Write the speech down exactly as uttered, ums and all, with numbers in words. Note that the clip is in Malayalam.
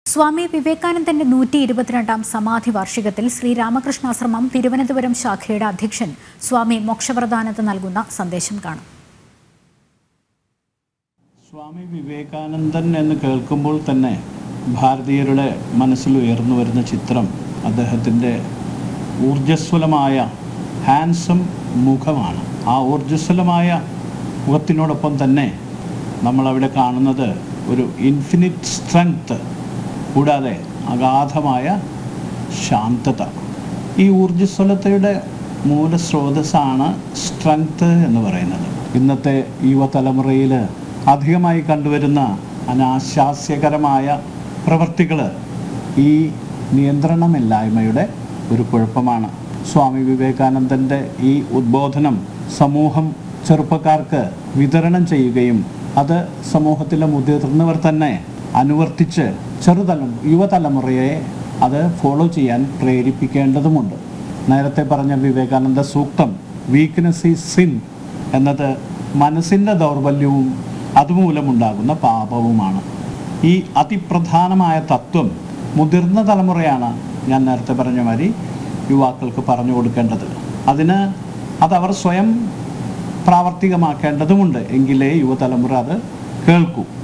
സ്വാമി വിവേകാനന്ദന്റെ നൂറ്റി ഇരുപത്തിരണ്ടാം സമാധി വാർഷികത്തിൽ ശ്രീരാമകൃഷ്ണാശ്രമം തിരുവനന്തപുരം ശാഖയുടെ അധ്യക്ഷൻ സ്വാമി മോക്ഷവ്രതാനന്ദ നൽകുന്ന സന്ദേശം കാണും. സ്വാമി വിവേകാനന്ദൻ എന്ന് കേൾക്കുമ്പോൾ തന്നെ ഭാരതീയരുടെ മനസ്സിൽ ഉയർന്നു വരുന്ന ചിത്രം അദ്ദേഹത്തിൻ്റെ ഊർജ്ജസ്വലമായ ഹാൻസം മുഖമാണ്. ആ ഊർജ്ജസ്വലമായ മുഖത്തിനോടൊപ്പം തന്നെ നമ്മളവിടെ കാണുന്നത് ഒരു ഇൻഫിനിറ്റ് സ്ട്രെങ്ത്, കൂടാതെ അഗാധമായ ശാന്തത. ഈ ഊർജ്ജസ്വലതയുടെ മൂലസ്രോതസ്സാണ് സ്ട്രെങ്ത് എന്ന് പറയുന്നത്. ഇന്നത്തെ യുവതലമുറയിൽ അധികമായി കണ്ടുവരുന്ന അനാശാസ്യകരമായ പ്രവൃത്തികൾ ഈ നിയന്ത്രണമില്ലായ്മയുടെ ഒരു കുഴപ്പമാണ്. സ്വാമി വിവേകാനന്ദൻ്റെ ഈ ഉദ്ബോധനം സമൂഹം ചെറുപ്പക്കാർക്ക് വിതരണം ചെയ്യുകയും അത് സമൂഹത്തിലെ മുതിർന്നവർ തന്നെ അനുവർത്തിച്ച് ചെറുതല യുവതലമുറയെ അത് ഫോളോ ചെയ്യാൻ പ്രേരിപ്പിക്കേണ്ടതുമുണ്ട്. നേരത്തെ പറഞ്ഞ വിവേകാനന്ദ സൂക്തം വീക്ക്നെസ് ഈസ് സിൻ എന്നത് മനസ്സിൻ്റെ ദൗർബല്യവും അതുമൂലമുണ്ടാകുന്ന പാപവുമാണ്. ഈ അതിപ്രധാനമായ തത്വം മുതിർന്ന തലമുറയാണ്, ഞാൻ നേരത്തെ പറഞ്ഞ മാതിരി, യുവാക്കൾക്ക് പറഞ്ഞു കൊടുക്കേണ്ടത്. അതിന് അതവർ സ്വയം പ്രാവർത്തികമാക്കേണ്ടതുമുണ്ട്. എങ്കിലേ യുവതലമുറ അത് കേൾക്കൂ.